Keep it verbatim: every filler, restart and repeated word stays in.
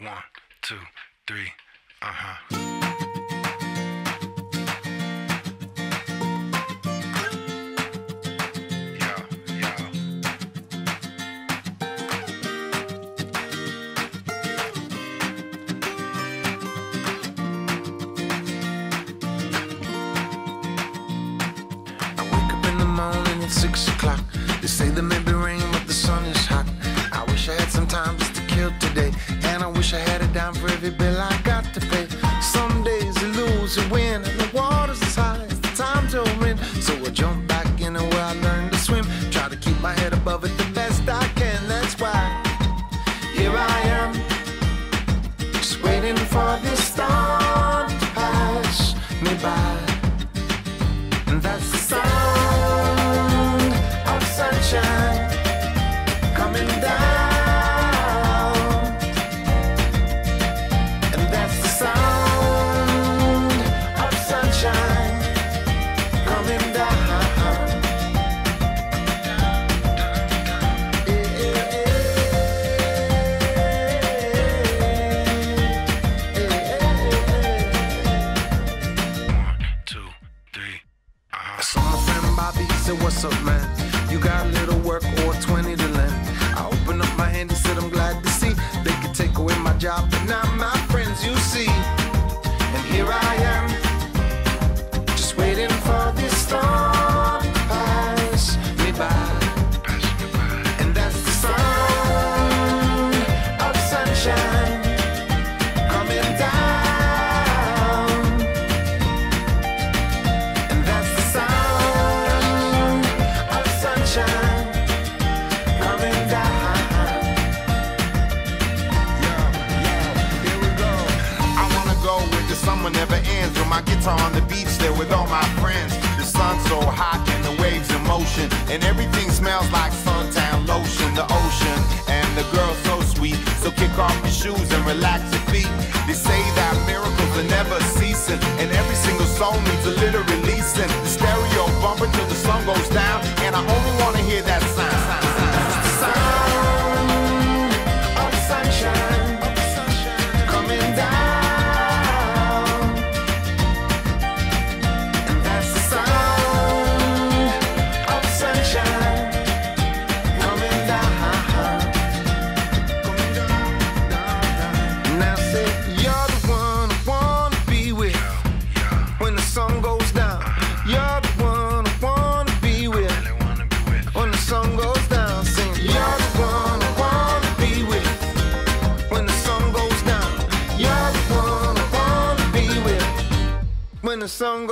One, two, three, uh-huh. Six o'clock. They say there may be rain, but the sun is hot. I wish I had some time just to kill today, and I wish I had a dime for every bill I got to pay. Some days you lose, you win, and the water's as high as the time to win. So I jump back in where I learned to swim. Try to keep my head above it the best I can. That's why here I am, just waiting for this storm to pass me by. And that's the sound of sunshine coming down. And that's the sound of sunshine coming down. One, two, three. I saw my friend Bobby, he said, what's up, man? You got a little work or twenty to lend? I opened up my hand, he said, I'm glad to see they could take away my job, but not my friends, you see. And here I am, just waiting for this storm to pass me by. And that's the sound of sunshine coming down. Summer never ends with my guitar on the beach there with all my friends. The sun's so hot and the waves in motion, and everything smells like suntan lotion. The ocean and the girl so sweet, so kick off your shoes and relax your feet. They say that miracles are never ceasing, and every single song needs a little releasing. The stereo bumper till the sun goes down, and I only want to hear that sound. The sound of sunshine coming down. When the sun